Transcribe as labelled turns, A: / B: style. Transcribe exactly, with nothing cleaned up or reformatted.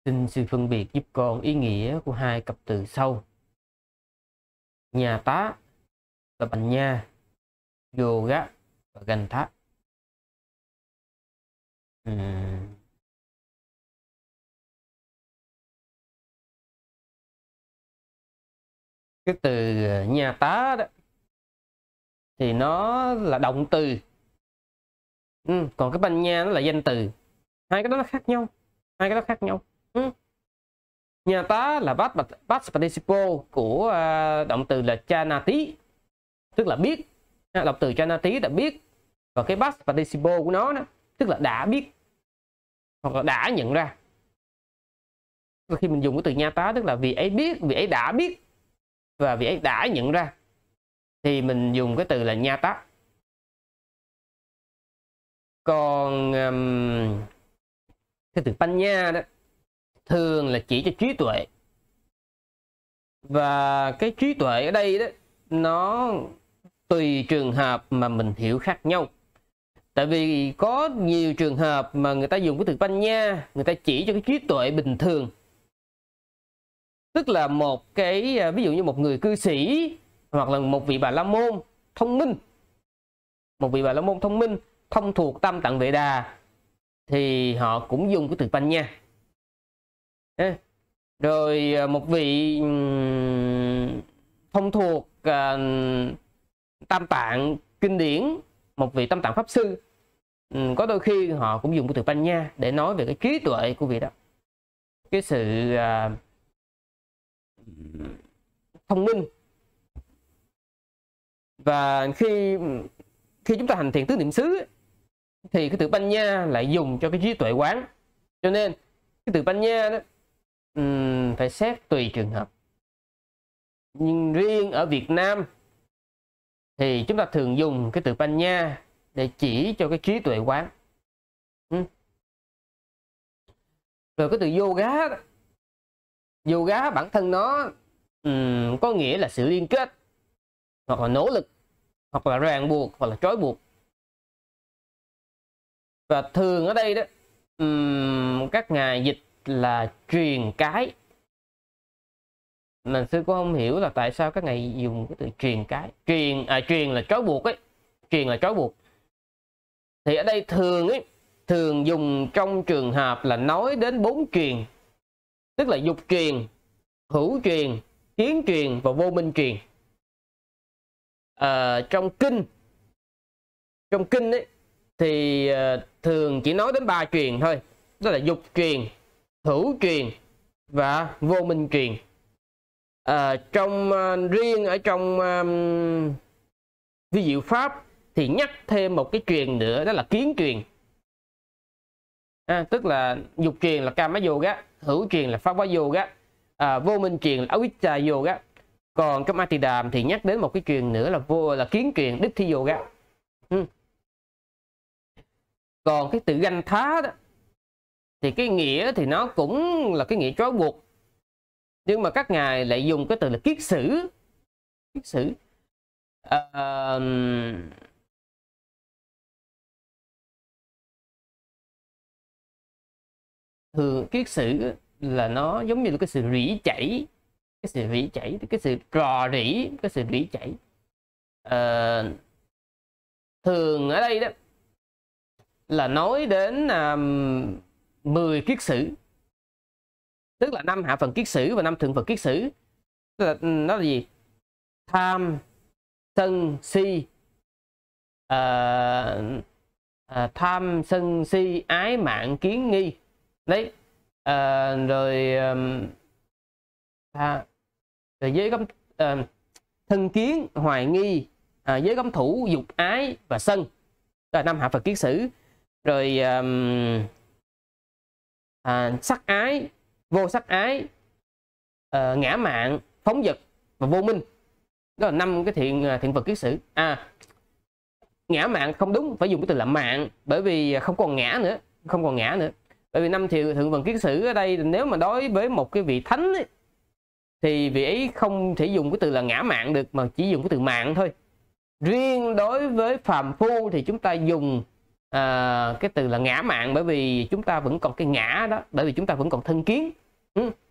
A: Xin sư phân biệt giúp con ý nghĩa của hai cặp từ sau: nhà tá và bành nha, yoga và gantha. Uhm. Cái từ nhà tá đó thì nó là động từ, ừ, còn cái bành nha nó là danh từ. Hai cái đó nó khác nhau, hai cái đó khác nhau. Ừ. Nhà tá là past, past participle của uh, động từ là chanati, tức là biết. Động từ chanati là biết, và cái past participle của nó, đó tức là đã biết hoặc là đã nhận ra. Và khi mình dùng cái từ nhà tá tức là vị ấy biết, vị ấy đã biết và vị ấy đã nhận ra, thì mình dùng cái từ là nha tá. Còn um, cái từ panya đó thường là chỉ cho trí tuệ, và cái trí tuệ ở đây đó nó tùy trường hợp mà mình hiểu khác nhau. Tại vì có nhiều trường hợp mà người ta dùng cái từ panya, người ta chỉ cho cái trí tuệ bình thường, tức là một cái ví dụ như một người cư sĩ hoặc là một vị bà la môn thông minh, một vị bà la môn thông minh thông thuộc tam tạng Vệ Đà, thì họ cũng dùng cái từ panya. Rồi một vị thông thuộc uh, tam tạng kinh điển, một vị tam tạng pháp sư, um, có đôi khi họ cũng dùng cái từ panya để nói về cái trí tuệ của vị đó, cái sự uh, thông minh. Và khi khi chúng ta hành thiền tứ niệm xứ thì cái từ panya lại dùng cho cái trí tuệ quán. Cho nên cái từ panya đó um, phải xét tùy trường hợp. Nhưng riêng ở Việt Nam thì chúng ta thường dùng cái từ panya để chỉ cho cái trí tuệ quán. Ừ. Rồi cái từ yoga đó, yoga bản thân nó um, có nghĩa là sự liên kết, hoặc là nỗ lực, hoặc là ràng buộc, hoặc là trói buộc. Và thường ở đây đó um, các ngài dịch là truyền cái. Mà sư cũng không hiểu là tại sao các ngài dùng cái từ truyền cái. Truyền à, truyền là trói buộc ấy, truyền là trói buộc. Thì ở đây thường ấy, thường dùng trong trường hợp là nói đến bốn truyền, tức là dục truyền, hữu truyền, kiến truyền và vô minh truyền. À, trong kinh, trong kinh ấy thì uh, thường chỉ nói đến ba truyền thôi, đó là dục truyền, hữu truyền và vô minh truyền. À, trong uh, riêng ở trong um, vi diệu pháp thì nhắc thêm một cái truyền nữa, đó là kiến truyền. À, tức là dục truyền là Kama Yoga, hữu truyền là Pháp Yoga, à, vô minh truyền là Avijja Yoga. Còn trong Atidam thì nhắc đến một cái truyền nữa là vô là kiến truyền, Đích Thi Yoga. Ừ. Còn cái từ gantha đó thì cái nghĩa thì nó cũng là cái nghĩa trói buộc, nhưng mà các ngài lại dùng cái từ là kiết sử. Kiết sử à, thường kiết sử là nó giống như là cái sự rỉ chảy, cái sự rỉ chảy, cái sự rò rỉ, cái sự rỉ chảy. À, thường ở đây đó là nói đến um, mười kiết sử, tức là năm hạ phần kiết sử và năm thượng phần kiết sử. Tức là nó là gì? Tham, sân, si, à, à, tham, sân, si, ái, mạng, kiến, nghi. Đấy, à, rồi, um, à, rồi giới cấm, à, thân kiến, hoài nghi, à, giới cấm thủ, dục ái và sân. Đó là năm hạ phần kiết sử. Rồi um, à, sắc ái, vô sắc ái, uh, ngã mạn, phóng dật và vô minh. Đó là năm cái thiện thiện vật kiết sử. À, ngã mạn không đúng, phải dùng cái từ là mạng, bởi vì không còn ngã nữa, không còn ngã nữa. Bởi vì năm thiện thượng vật kiết sử ở đây, nếu mà đối với một cái vị thánh ấy, thì vị ấy không thể dùng cái từ là ngã mạn được, mà chỉ dùng cái từ mạng thôi. Riêng đối với phàm phu thì chúng ta dùng à, cái từ là ngã mạn, bởi vì chúng ta vẫn còn cái ngã đó, bởi vì chúng ta vẫn còn thân kiến. Ừ.